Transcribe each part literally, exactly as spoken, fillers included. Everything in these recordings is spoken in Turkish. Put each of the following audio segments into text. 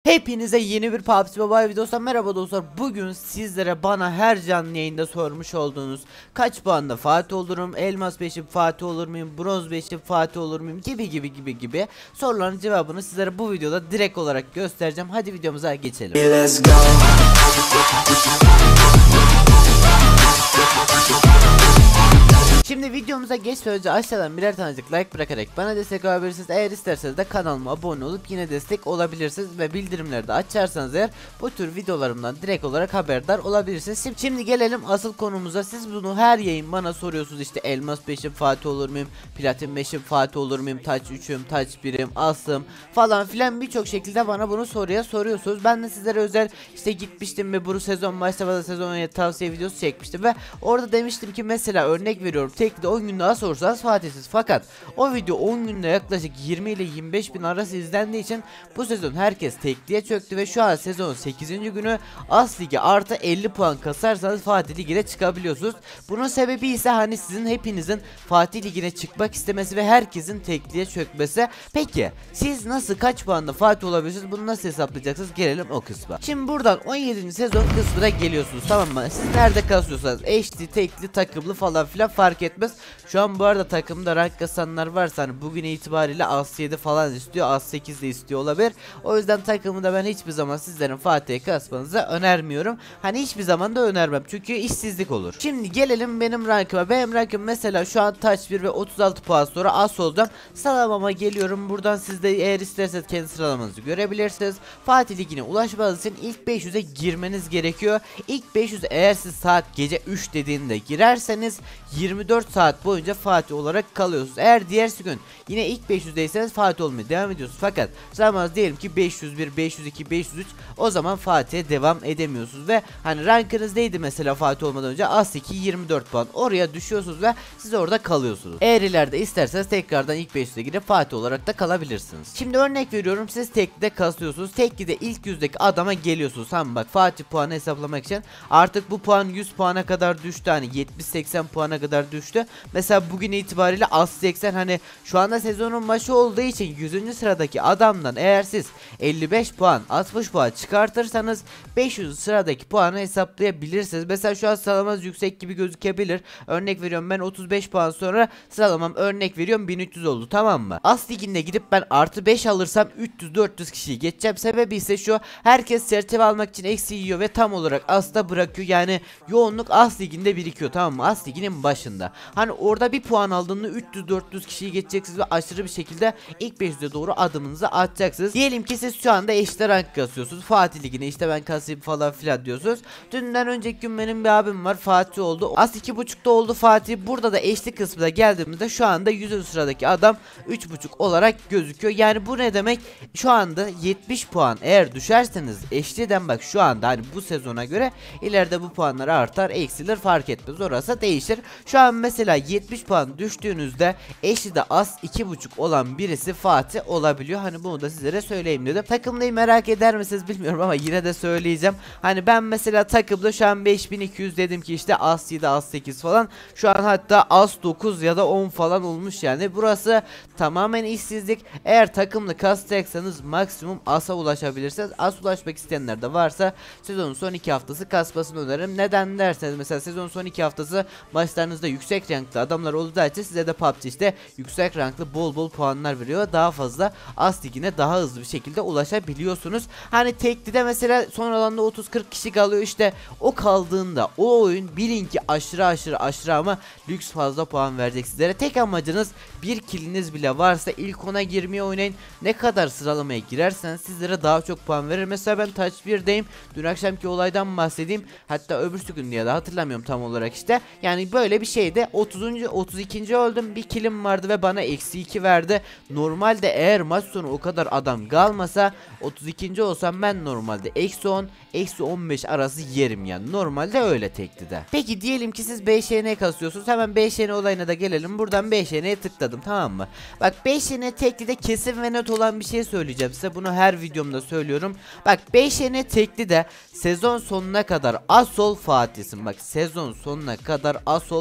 Hepinize yeni bir P U B G Mobile videosundan merhaba dostlar. Bugün sizlere bana her canlı yayında sormuş olduğunuz kaç puanda Fatih olurum, Elmas beşi Fatih olur muyum, Bronz beşi Fatih olur muyum gibi gibi gibi gibi soruların cevabını sizlere bu videoda direkt olarak göstereceğim. Hadi videomuza geçelim. Let's go. Şimdi videomuza geçmeden önce aşağıdan birer tanecik like bırakarak bana destek olabilirsiniz. Eğer isterseniz de kanalıma abone olup yine destek olabilirsiniz ve bildirimleri de açarsanız eğer bu tür videolarımdan direkt olarak haberdar olabilirsiniz. Şimdi gelelim asıl konumuza. Siz bunu her yayın bana soruyorsunuz, işte Elmas beşim Fatih olur muyum, Platin beşim Fatih olur muyum, Taç üçüm, Taç birim, Asım falan filan birçok şekilde bana bunu soruya soruyorsunuz. Ben de sizlere özel işte gitmiştim ve bu sezon başlamadan sezon tavsiye videosu çekmiştim ve orada demiştim ki mesela örnek veriyorum, tek de on gün daha sorsanız Fatihsiz, fakat o video on günde yaklaşık yirmi ile yirmi beş bin arası izlendiği için bu sezon herkes tekliğe çöktü ve şu an sezonun sekizinci günü As Ligi artı elli puan kasarsanız Fatih Ligi'ne çıkabiliyorsunuz. Bunun sebebi ise hani sizin hepinizin Fatih Ligi'ne çıkmak istemesi ve herkesin tekliğe çökmesi. Peki siz nasıl, kaç puanda Fatih olabilirsiniz, bunu nasıl hesaplayacaksınız? Gelelim o kısma. Şimdi buradan on yedinci sezon kısmına geliyorsunuz, tamam mı? Siz nerede kasıyorsanız eşli, tekli, takımlı falan filan fark etmez. Şu an bu arada takımda rank kasanlar varsa hani bugün itibariyle As yedi falan istiyor, As sekiz de istiyor olabilir. O yüzden takımında ben hiçbir zaman sizlerin Fatih'e kasmanızı önermiyorum. Hani hiçbir zaman da önermem çünkü işsizlik olur. Şimdi gelelim benim rankıma. Benim rankım mesela şu an Taç bir ve otuz altı puan sonra As olacağım. Sıralamama geliyorum. Buradan siz de eğer isterseniz kendi sıralamanızı görebilirsiniz. Fatih Ligi'ne ulaşmanız için ilk beş yüze girmeniz gerekiyor. İlk beş yüz eğer siz saat gece üç dediğinde girerseniz yirmi dört saat boyunca Fatih olarak kalıyorsunuz. Eğer diğer gün yine ilk beş yüzdeyseniz Fatih olmaya devam ediyorsunuz. Fakat sıralamanız diyelim ki beş yüz bir, beş yüz iki, beş yüz üç, o zaman Fatih'e devam edemiyorsunuz ve hani rankınız neydi mesela Fatih olmadan önce? As iki yirmi dört puan, oraya düşüyorsunuz ve siz orada kalıyorsunuz. Eğer ileride isterseniz tekrardan ilk beş yüze girip Fatih olarak da kalabilirsiniz. Şimdi örnek veriyorum, siz teklide kasıyorsunuz. Teklide ilk yüzdeki adama geliyorsunuz. Tamam, bak Fatih puanı hesaplamak için artık bu puan yüz puana kadar düştü, hani yetmiş seksen puana kadar düştü. Mesela bugün itibariyle As seksen, hani şu anda sezonun başı olduğu için yüzüncü sıradaki adamdan eğer siz elli beş puan altmış puan çıkartırsanız beş yüz sıradaki puanı hesaplayabilirsiniz. Mesela şu an sıralamanız yüksek gibi gözükebilir. Örnek veriyorum, ben otuz beş puan sonra sıralamam örnek veriyorum bin üç yüz oldu, tamam mı? As Ligi'nde gidip ben artı beş alırsam üç yüz dört yüz kişiyi geçeceğim. Sebebi ise şu: herkes sertife almak için eksi yiyor ve tam olarak As'ta bırakıyor. Yani yoğunluk As Ligi'nde birikiyor, tamam mı? As Ligi'nin başında. Hani orada bir puan aldığında üç yüz dört yüz kişiyi geçeceksiniz ve aşırı bir şekilde ilk beş yüze doğru adımınızı atacaksınız. Diyelim ki siz şu anda eşit rank kasıyorsunuz. Fatih Ligi'ne işte ben kasayım falan filan diyorsunuz. Dünden önceki gün benim bir abim var, Fatih oldu. As iki buçukta oldu Fatih. Burada da eşli kısmına geldiğimizde şu anda yüzüncü sıradaki adam üç buçuk olarak gözüküyor. Yani bu ne demek? Şu anda yetmiş puan eğer düşerseniz eşliden, bak şu anda hani bu sezona göre ileride bu puanlar artar eksilir fark etmez, orası değişir. Şu an mesela yetmiş puan düştüğünüzde eşli de As iki buçuk olan birisi Fatih olabiliyor. Hani bunu da sizlere söyleyeyim dedim. Takımdayı merak eder misiniz bilmiyorum ama yine de söyleyeceğim. Hani ben mesela takımda şu an beş bin iki yüz dedim ki işte As yedi, As sekiz falan. Şu an hatta As dokuz ya da on falan olmuş yani. Burası tamamen işsizlik. Eğer takımlı kasacaksanız maksimum As'a ulaşabilirsiniz. As ulaşmak isteyenler de varsa sezonun son iki haftası kasmasını öneririm. Neden derseniz mesela sezonun son iki haftası maçlarınızda yüksek ranklı adamlar olacağı için size de P U B G işte yüksek ranklı bol bol puanlar veriyor. Daha fazla As Ligi'ne daha hızlı bir şekilde ulaşabiliyorsunuz. Hani teklide mesela son alanda otuz kırk kişi kalıyor, işte o kaldığında o oyun bilin ki aşırı aşırı aşırı ama lüks fazla puan verecek sizlere. Tek amacınız bir kiliniz bile varsa ilk ona girmeye oynayın. Ne kadar sıralamaya girerseniz sizlere daha çok puan verir. Mesela ben Taç birdeyim. Dün akşamki olaydan bahsedeyim. Hatta öbürsü gün diye de hatırlamıyorum tam olarak işte. Yani böyle bir şeyde otuzuncu otuz ikinci öldüm. Bir kilim vardı ve bana eksi iki verdi. Normalde eğer maç sonu o kadar adam kalmasa otuz ikinci olsam ben normalde eksi on eksi on beş arası yerim yani. Normalde öyle tekti de. Peki diyelim ki siz beş N kasıyorsunuz. Hemen beş N olayına da gelelim. Buradan beş N'ye tıkladım, tamam mı? Bak beş N tekli de kesin ve net olan bir şey söyleyeceğim size. Bunu her videomda söylüyorum. Bak beş N tekli de sezon sonuna kadar Asol Fatih'sin. Bak sezon sonuna kadar Asol Fatih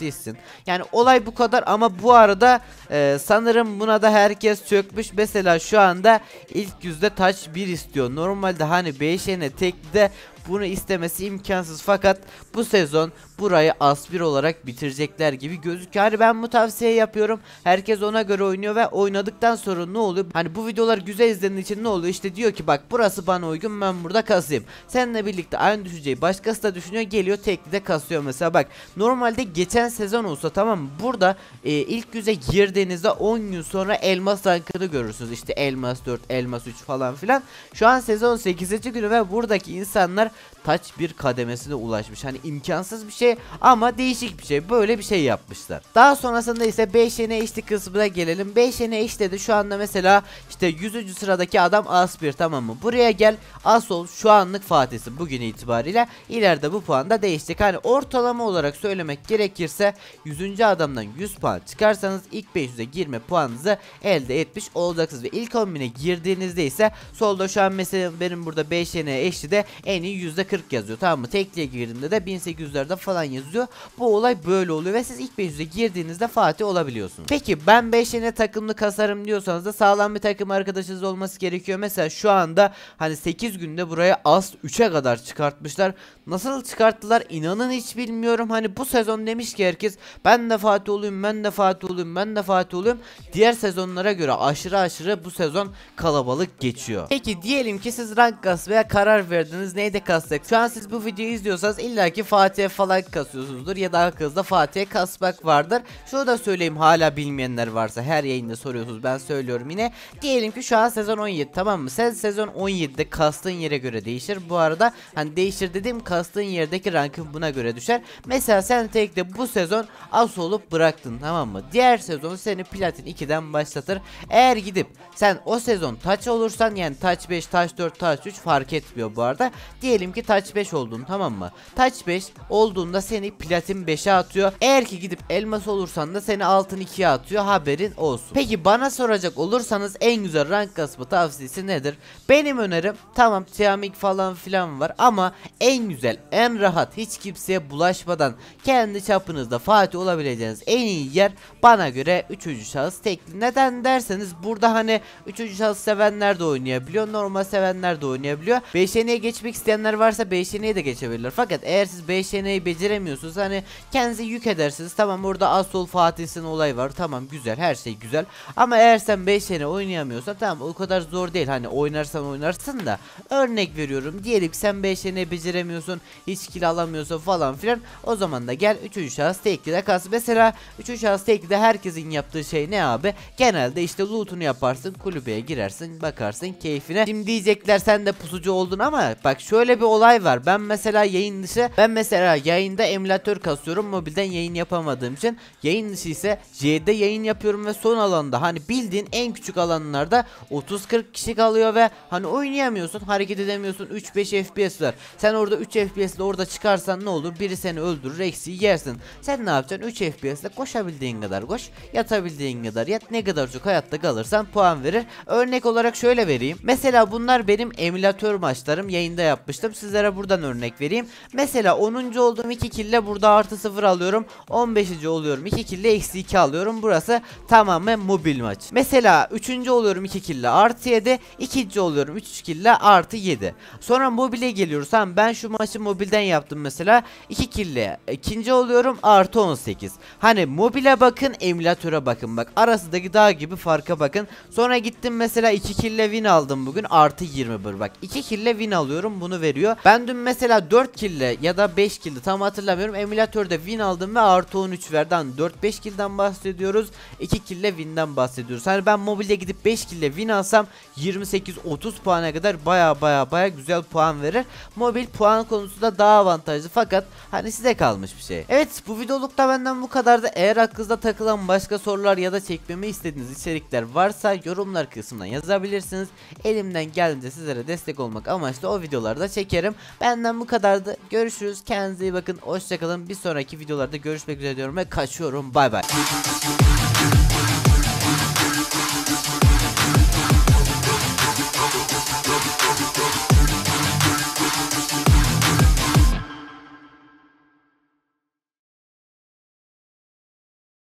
değilsin. Yani olay bu kadar ama bu arada e, sanırım buna da herkes çökmüş. Mesela şu anda ilk yüzde taç bir istiyor. Normalde hani beş ene tekli bunu istemesi imkansız, fakat bu sezon burayı as bir olarak bitirecekler gibi gözüküyor. Hani ben bu tavsiye yapıyorum. Herkes ona göre oynuyor ve oynadıktan sonra ne oluyor? Hani bu videolar güzel izlendiği için ne oluyor? İşte diyor ki bak burası bana uygun, ben burada kasayım. Seninle birlikte aynı düşünceyi başkası da düşünüyor, geliyor tekli de kasıyor mesela. Bak normalde geçen sezon olsa tamam mı? Burada e, ilk yüze girdiğinizde on gün sonra elmas rankını görürsünüz. İşte elmas dört, elmas üç falan filan. Şu an sezon sekizinci günü ve buradaki insanlar taç bir kademesine ulaşmış. Hani imkansız bir şey ama değişik bir şey. Böyle bir şey yapmışlar. Daha sonrasında ise beş ene eşli kısmına gelelim. beş ene eşte de şu anda mesela işte yüzüncü sıradaki adam as bir, tamam mı? Buraya gel, as ol, şu anlık Fatih'si bugün itibariyle. İleride bu puan da değişecek. Hani ortalama olarak söylemek gerekirse yüzüncü adamdan yüz puan çıkarsanız ilk beş yüze girme puanınızı elde etmiş olacaksınız. Ve ilk on bine girdiğinizde ise solda şu an mesela benim burada beş ene eşli de en iyi yüzde kırk yazıyor, tamam mı? Tekliğe girdiğimde de bin sekiz yüzlerde falan yazıyor. Bu olay böyle oluyor ve siz ilk beş yüze girdiğinizde Fatih olabiliyorsunuz. Peki ben beş ene takımlı kasarım diyorsanız da sağlam bir takım arkadaşınız olması gerekiyor. Mesela şu anda hani sekiz günde buraya as üçe kadar çıkartmışlar. Nasıl çıkarttılar inanın hiç bilmiyorum. Hani bu sezon demiş ki herkes ben de Fatih olayım, ben de Fatih olayım, ben de Fatih olayım. Diğer sezonlara göre aşırı aşırı bu sezon kalabalık geçiyor. Peki diyelim ki siz rank kasmaya karar verdiniz. Neyde kassak? Şu an siz bu videoyu izliyorsanız illaki Fatih'e falan kasıyorsunuzdur ya da aklınızda Fatih'e kasmak vardır. Şunu da söyleyeyim, hala bilmeyenler varsa, her yayında soruyorsunuz, ben söylüyorum yine. Diyelim ki şu an sezon on yedi, tamam mı? Sen sezon on yedide kastığın yere göre değişir. Bu arada hani değişir dediğim kastığın yerdeki rankın buna göre düşer. Mesela sen tekte bu sezon as olup bıraktın, tamam mı? Diğer sezon seni platin ikiden başlatır. Eğer gidip sen o sezon taç olursan, yani taç beş, taç dört, taç üç fark etmiyor bu arada. Diyelim ki taç beş oldun, tamam mı? Taç beş olduğunda seni platin beşe atıyor. Eğer ki gidip elmas olursan da seni altın ikiye atıyor, haberin olsun. Peki bana soracak olursanız en güzel rank kasma tavsiyesi nedir? Benim önerim, tamam Tiamik falan filan var ama en güzel, en rahat, hiç kimseye bulaşmadan kendi çapınızda Fatih olabileceğiniz en iyi yer bana göre üçüncü şahıs tekli. Neden derseniz burada hani üçüncü şahıs sevenler de oynayabiliyor, normal sevenler de oynayabiliyor. beş eneye geçmek isteyenler varsa beş eneye de geçebilirler. Fakat eğer siz beş eneyi beceremiyorsunuz, hani kendinize yük edersiniz. Tamam orada Asol Fatih'sin olay var, tamam güzel, her şey güzel. Ama eğer sen beş ene oynayamıyorsan tamam o kadar zor değil. Hani oynarsan oynarsın da, örnek veriyorum, diyelim ki sen beş eneyi beceremiyorsun, hiç kill alamıyorsun falan filan. O zaman da gel üçüncü şahıs teklide kas. Mesela üçüncü şahıs teklide herkesin yaptığı şey ne abi? Genelde işte loot'unu yaparsın, kulübeye girersin, bakarsın keyfine. Şimdi diyecekler sen de pusucu oldun ama bak şöyle bir olay var. Ben mesela yayın dışı, ben mesela yayında emülatör kasıyorum, mobilden yayın yapamadığım için. Yayın dışı ise J'de yayın yapıyorum ve son alanda, hani bildiğin en küçük alanlarda otuz kırk kişi kalıyor ve hani oynayamıyorsun, hareket edemiyorsun, üç beş F P S var. Sen orada üç F P S ile orada çıkarsan ne olur? Biri seni öldürür, eksiği yersin. Sen ne yapacaksın? üç F P S ile koşabildiğin kadar koş, yatabildiğin kadar yat, ne kadar çok hayatta kalırsan puan verir. Örnek olarak şöyle vereyim. Mesela bunlar benim emülatör maçlarım, yayında yapmıştım. Sizlere buradan örnek vereyim. Mesela onuncu olduğum iki kille burada artı sıfır alıyorum. on beşinci oluyorum iki kille eksi iki alıyorum. Burası tamamen mobil maç. Mesela üçüncü oluyorum iki kille artı yedi. ikinci oluyorum üç kille artı yedi. Sonra mobile geliyoruz. Tamam ben şu maçı mobilden yaptım mesela. iki kille ikinci oluyorum artı on sekiz. Hani mobile bakın, emülatöre bakın. Bak arasındaki dağ gibi farka bakın. Sonra gittim mesela iki kille win aldım bugün, artı yirmi bir. Bak iki kille win alıyorum, bunu veriyor. Ben dün mesela dört kille ya da beş kille tam hatırlamıyorum, emülatörde win aldım ve artı on üç verdi. Hani dört beş killden bahsediyoruz, iki kille win'den bahsediyoruz. Hani ben mobilde gidip beş kille win alsam yirmi sekiz otuz puana kadar baya baya baya güzel puan verir. Mobil puan konusunda daha avantajlı, fakat hani size kalmış bir şey. Evet, bu videolukta benden bu kadardı. Eğer aklınızda takılan başka sorular ya da çekmemi istediğiniz içerikler varsa yorumlar kısmından yazabilirsiniz. Elimden geldiğince sizlere destek olmak amaçlı o videolarda çekerim. Benden bu kadardı. Görüşürüz. Kendinize iyi bakın. Hoşçakalın. Bir sonraki videolarda görüşmek üzere diyorum ve kaçıyorum. Bay bay.